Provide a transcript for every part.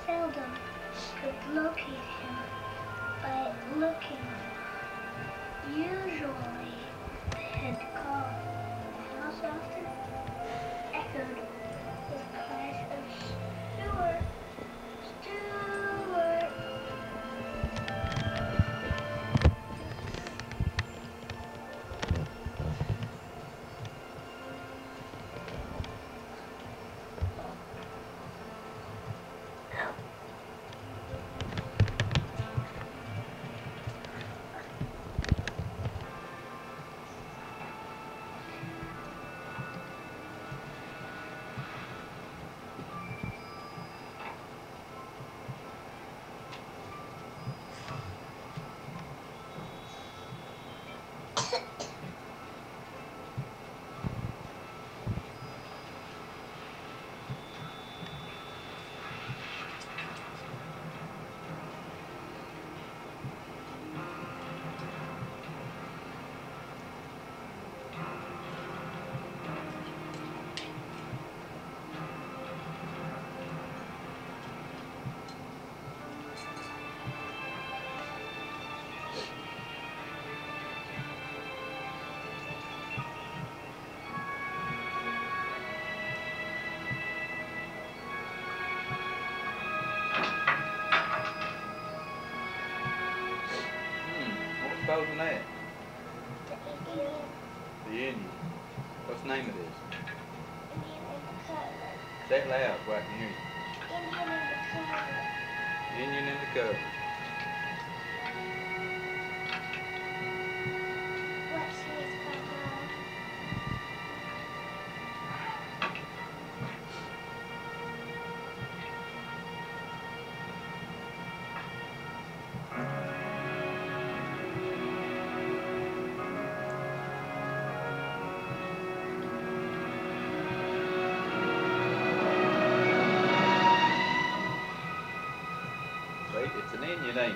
seldom could locate him by looking. Usually the head call, the house often echoed with cries of Stewart, Stewart. What spells on that? The Indian, The Indian. What's the name of this? Indian in the cover. Say it loud so I can hear you. Indian in the cover. Indian in the cover. What says Papa? Wait, it's an Indian, ain't it?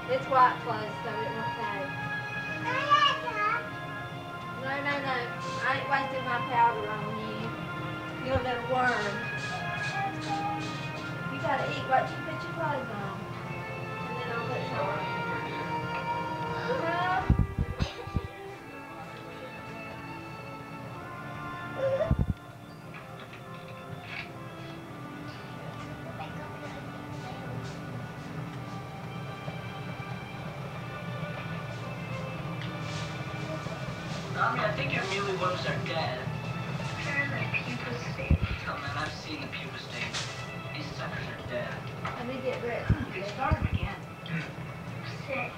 It's white clothes, so it won't pay. No. I ain't wasting my powder on you. You're a little worm. You gotta eat. Wait till you put your clothes on. And then I'll put some on. Mommy, I think Amelia loves our dad. Apparently, pupa state. Oh man, I've seen the pupa stain. These suckers are dead. Let me get ready. They started again. Sick.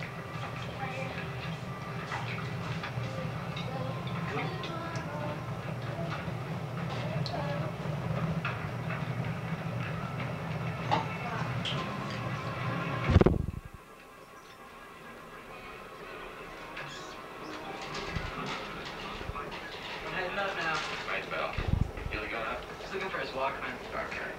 I'm heading up now. Right, Bell. Billy going up? He's looking for his Walkman. Okay.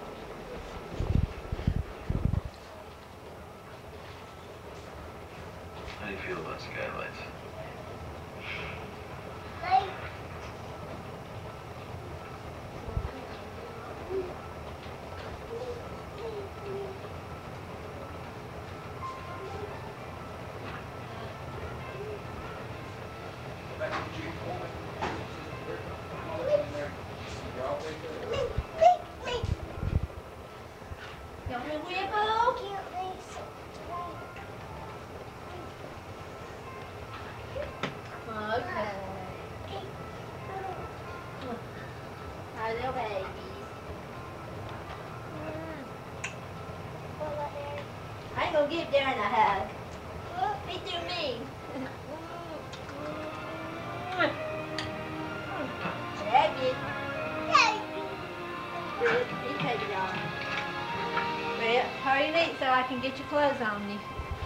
How do you feel about skylights? Y'all hear Wiggle? Okay. Our little babies. I ain't gonna give Darren a hug. He too mean. Baby. Good. You take it off. Well, hurry and eat so I can get your clothes on you.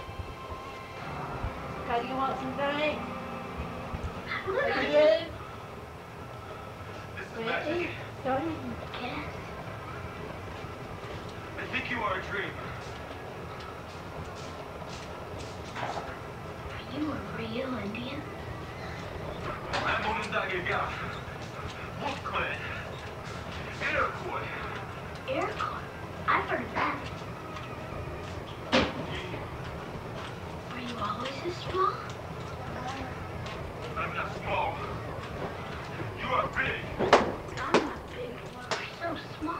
Cause you want some drink? Are you good? This is magic. Don't even Yes. I think you are a dream. Are you a real Indian? I'm Onondaga. Brooklyn. Iroquois. Iroquois. I've heard of that. Were you always this small? I'm not small. You are big. I'm not big. We're so small.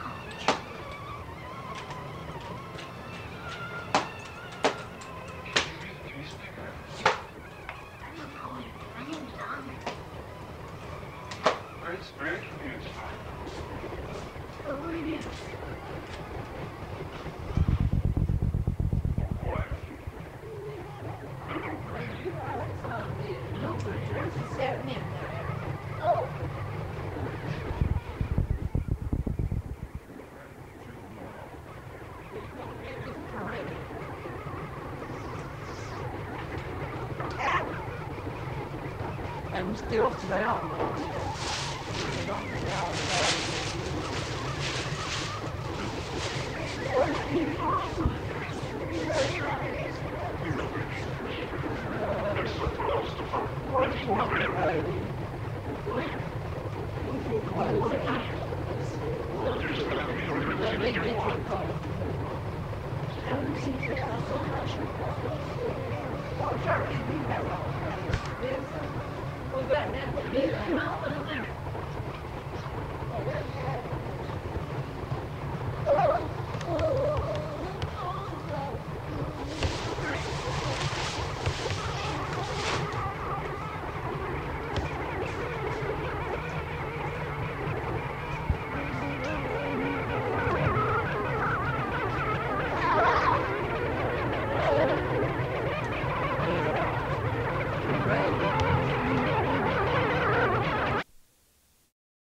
I'm a poet. My name's Ahmed. Great spirit community. Who are you? Sarah, come here. Oh. I'm still down.